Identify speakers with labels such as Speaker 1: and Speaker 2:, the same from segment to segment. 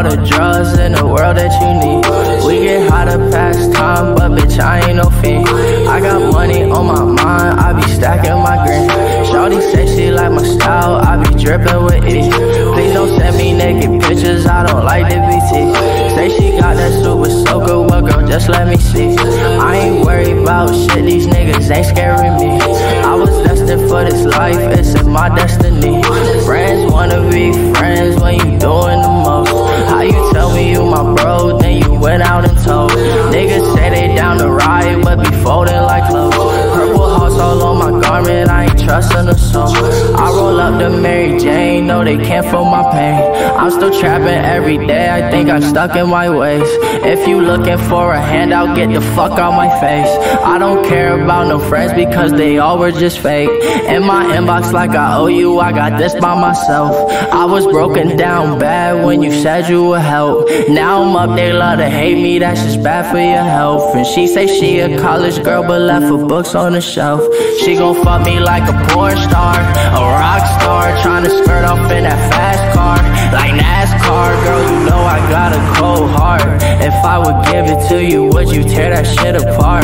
Speaker 1: the drugs in the world that you need. We get high to pass time, but bitch, I ain't no fiend. I got money on my mind, I be stacking my green. Shorty say she like my style, I be dripping with E. Please don't send me naked pictures, I don't like the BT. Say she got that super soaker, well girl, just let me see. I ain't worried about shit, these niggas ain't scaring me. I was destined for this life, it's in my destiny. Friends wanna be friends when you doing the most. How you tell me you my bro, then you went out and told. Niggas say they down to ride, but be folding like clothes. Purple hearts all on my garment, I ain't trusting a soul. I roll up the Mary Jane, no they can't feel my pain. I'm still trapping every day, I think I'm stuck in my ways. If you looking for a handout, get the fuck out my face. I don't care about no friends because they all were just fake. In my inbox like I owe you, I got this by myself. I was broken down bad when you said you would help. Now I'm up, they love to hate me, that's just bad for your health. And she say she a college girl but left her books on the shelf. She gon' fuck me like a porn star, a rock star, tryna skirt off in that fast car, like NASCAR. Girl, you know I got a cold heart. If I would give it to you, would you tear that shit apart?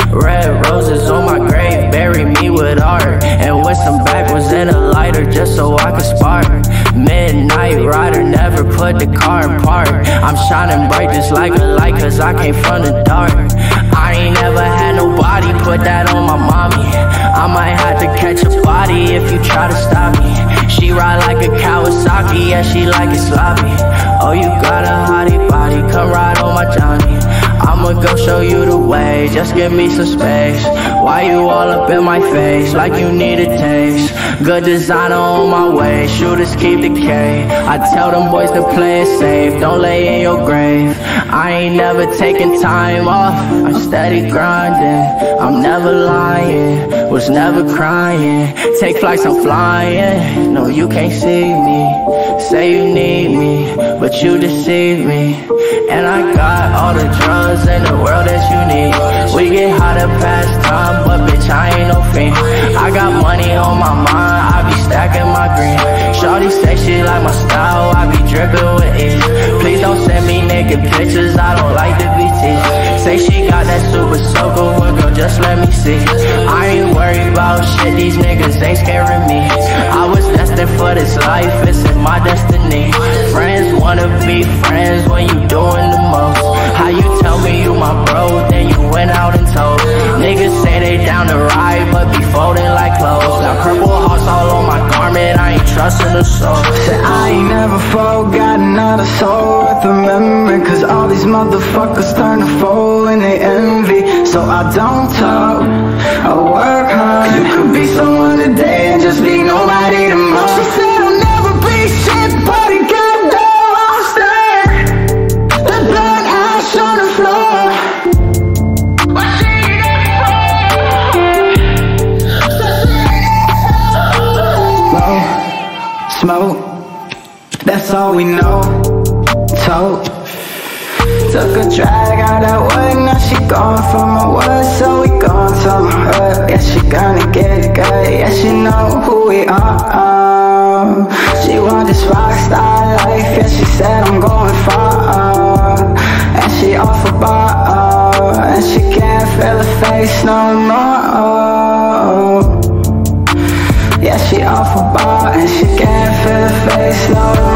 Speaker 1: Red roses on my grave, bury me with art, and with some backwards in a lighter just so I could spark. Midnight rider, never put the car in park. I'm shining bright just like a light cause I came from the dark. I ain't never had nobody put that on my mommy. I might have to catch a body if you try to stop me. She ride like a Kawasaki, yeah, she like it sloppy. Oh, you got a hottie body, come ride on my Johnny. I'ma go show you the way, just give me some space. Why you all up in my face, like you need a taste? Good designer on my way, shooters keep the K. I tell them boys to play it safe, don't lay in your grave. I ain't never taking time off, I'm steady grinding. I'm never lying, was never crying. Take flights, I'm flying, no you can't see me. Say you need me, but you deceive me. And I got all the drugs in the world that you need. We get high to pass time, but bitch I ain't no fiend. I got money on my mind, I be stacking my green. Shorty say she like my style, I be dripping with E. Please don't send me naked pictures, I don't like the BT. Say she got that super soaker, well girl just let me see. I ain't worried about shit, these niggas ain't scaring me. I was destined for this life, it's in my destiny. Friends wanna be friends when you doing the most. How you tell me you my bro, then you went out and told. Niggas say they down to ride, but be folding like clothes. Got purple hearts all on my garment, I ain't trusting a soul.
Speaker 2: Said I ain't never forgot another soul worth remembering, cause all these motherfuckers turn to foe when they envy. So I don't talk, I work hard. You could be someone today and just be nobody tomorrow. She said I'll never be shit, but it got down, I'll stay. The black ash on the floor. Smoke, that's all we know. Tote, took a drag out that way, now she gone from my word, so we gone to my hood. Yeah, she gonna get it good, yeah, she know who we are. She want this rock star life, yeah, she said I'm going far. And she off a bar, and she can't feel her face no more. Yeah, she off a bar and she can't feel her face no more.